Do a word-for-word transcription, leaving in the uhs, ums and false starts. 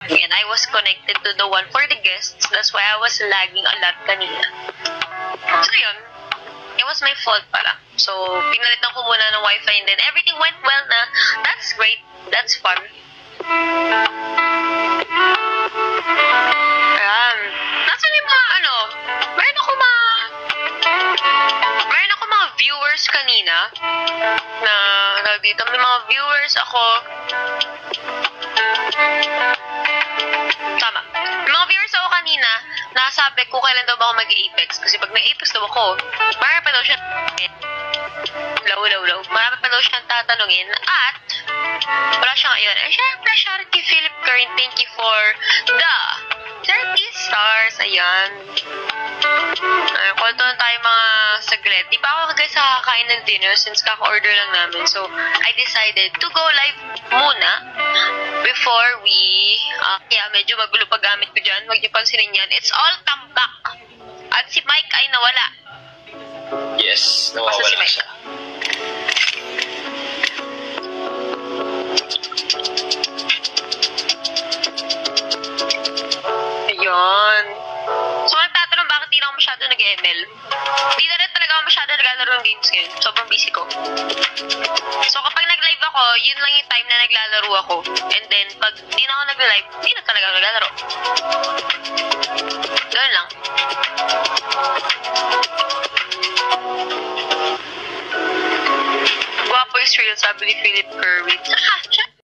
And I was connected to the one for the guests. That's why I was lagging a lot kanina. So yun, it was my fault pala. So, pinalitan ko muna ng wifi and then everything went well na. That's great. That's fun. Ayan. Nasaan yung mga ano? Meron ako mga... Meron ako mga viewers kanina na, na dito. May mga viewers ako. Tama. May mga viewers ako kanina na sabi ko kailan daw ba ako mag-Apex. Kasi pag nag-Apex daw ako, marami pa daw siya low, low, low. Marami pa daw siyang tatanungin. At, wala siya ngayon. Eh, syempre, shout out kay Philip Curran. Thank you for the thirty stars. Ayan. Ay, call to tayo mga saglit. Di pa ako guys kakain ng dinner since kaka-order lang namin. So, I decided to go live muna before we... Uh, yeah, medyo magulo pa gamit ko dyan. Huwag niyo pansinin yan. It's all come back. At si Mike ay nawala. Yes, nawawala si Mike. siya. Ayun. So, nagtatanong bakit di na ako masyado nag-M L. Di na rin talaga ako masyado naglalaro ng games ngayon. Sobrang busy ko. So, kapag nag-live ako, yun lang yung time na naglalaro ako. And then, pag di na ako nag-live, di na talaga ako naglalaro. Ganun lang. Guwapo is real, sabi ni Philip Curry.